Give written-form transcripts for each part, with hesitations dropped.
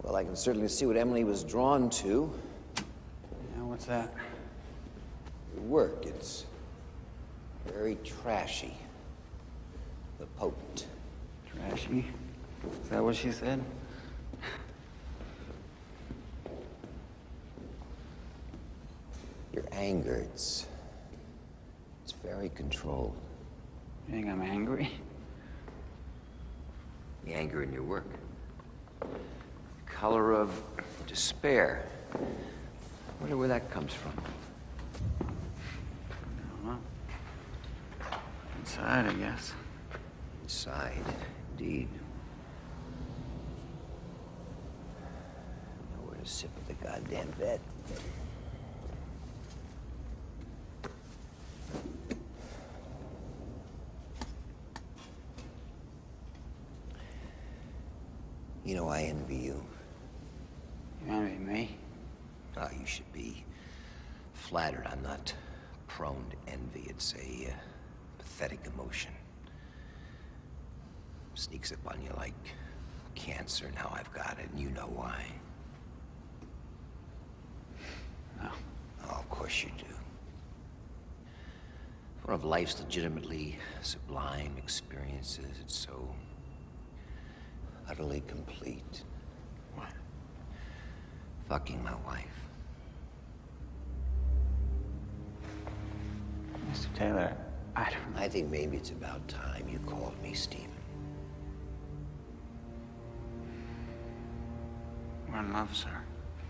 Well, I can certainly see what Emily was drawn to. Yeah, what's that? Your work, it's very trashy, but potent. Trashy? Is that what she said? Your anger, it's very controlled. You think I'm angry? The anger in your work. The color of despair. I wonder where that comes from. I don't know. Inside, I guess. Inside, indeed. Nowhere to sit with the goddamn bed. You know, I envy you. You envy me? Oh, you should be flattered. I'm not prone to envy. It's a pathetic emotion. Sneaks up on you like cancer. Now I've got it, and you know why. No. Oh, of course you do. One of life's legitimately sublime experiences. It's so utterly complete. What? Fucking my wife. Mr. Taylor, I don't know. I think maybe it's about time you called me Stephen. We're in love, sir.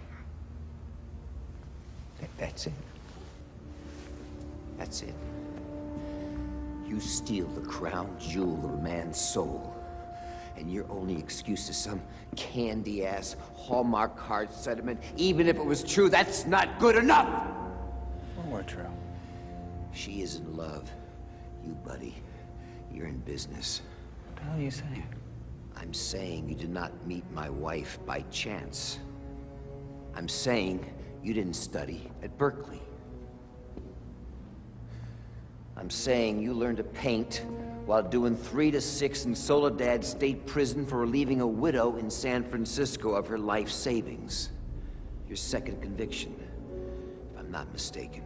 That's it. That's it. You steal the crown jewel of a man's soul, and your only excuse is some candy-ass Hallmark card sentiment. Even if it was true, that's not good enough! What were true? She is in love. You, buddy, you're in business. What the hell are you saying? I'm saying you did not meet my wife by chance. I'm saying you didn't study at Berkeley. I'm saying you learned to paint while doing 3 to 6 in Soledad State Prison for relieving a widow in San Francisco of her life savings. Your second conviction, if I'm not mistaken.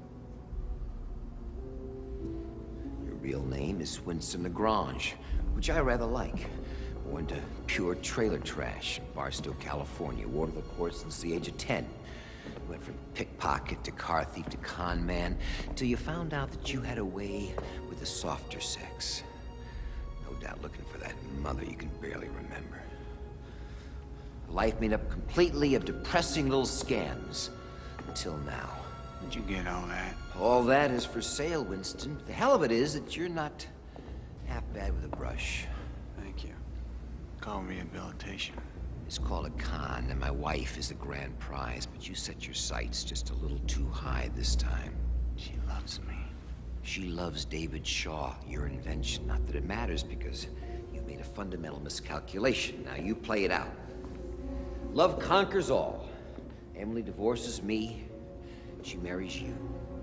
Your real name is Winston Lagrange, which I rather like. Born to pure trailer trash in Barstow, California. Wore to the court since the age of 10. Went from pickpocket to car thief to con man, till you found out that you had a way with the softer sex. No doubt looking for that mother you can barely remember. A life made up completely of depressing little scams. Until now. Where'd you get all that? All that is for sale, Winston. The hell of it is that you're not half bad with a brush. Thank you. Call rehabilitation. It's called a con, and my wife is the grand prize, but you set your sights just a little too high this time. She loves me. She loves David Shaw, your invention. Not that it matters, because you made a fundamental miscalculation. Now you play it out. Love conquers all. Emily divorces me, she marries you.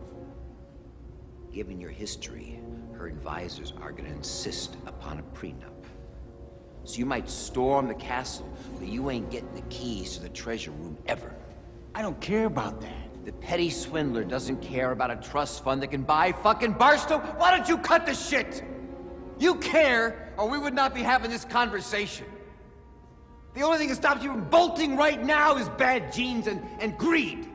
Given your history, her advisors are gonna insist upon a prenup. So you might storm the castle, but you ain't getting the keys to the treasure room ever. I don't care about that. The petty swindler doesn't care about a trust fund that can buy fucking Barstow. Why don't you cut the shit? You care, or we would not be having this conversation. The only thing that stops you from bolting right now is bad genes and greed.